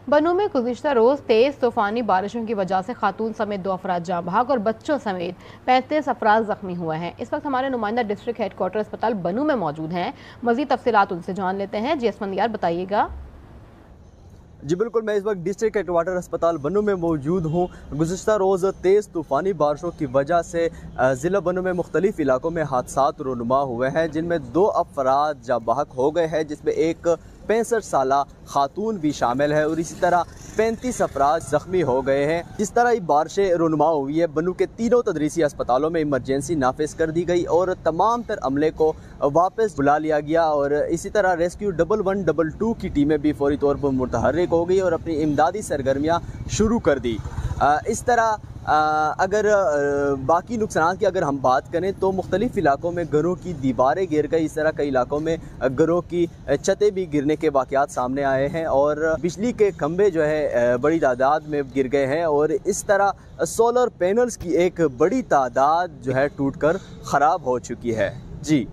बनू में गुज़िश्ता रोज़ तेज़ तूफ़ानी बारिशों की वजह से खातून समेत 2 अफराद जाँ बहक और बच्चों समेत 35 अफराद ज़ख्मी हुए हैं। इस वक्त हमारे नुमाइंदा डिस्ट्रिक्ट हेडक्वार्टर अस्पताल बनू में मौजूद हैं। मज़ीद तफसीलात उनसे जान लेते हैं। जी असफंदियार, बताइएगा। जी बिल्कुल, मैं इस वक्त डिस्ट्रिक्ट हेडक्वार्टर अस्पताल बनू में मौजूद हूँ। गुज़िश्ता रोज़ तेज़ तूफ़ानी बारिशों की वजह से ज़िला बनू में मुख्तलिफ इलाकों में हादसात रूनुमा हुए हैं, जिनमें 2 अफराद जाँ बहक हो गए हैं, जिसमें एक 65 साला खातून भी शामिल है और इसी तरह 35 अफराद ज़ख्मी हो गए हैं। जिस तरह ये बारिशें रूनुमा हुई है, बनू के तीनों तदरीसी अस्पतालों में इमरजेंसी नाफिज कर दी गई और तमाम तर अमले को वापस बुला लिया गया और इसी तरह रेस्क्यू 1122 की टीमें भी फौरी तौर पर मुतहर्रिक हो गई और अपनी इमदादी सरगर्मियाँ शुरू कर दी। इस तरह अगर बाकी नुकसान की अगर हम बात करें तो मुख्तलिफ इलाकों में घरों की दीवारें गिर गई। इस तरह कई इलाकों में घरों की छतें भी गिरने के वाक़यात सामने आए हैं और बिजली के खंभे जो है बड़ी तादाद में गिर गए हैं और इस तरह सोलर पैनल्स की एक बड़ी तादाद जो है टूट कर ख़राब हो चुकी है। जी।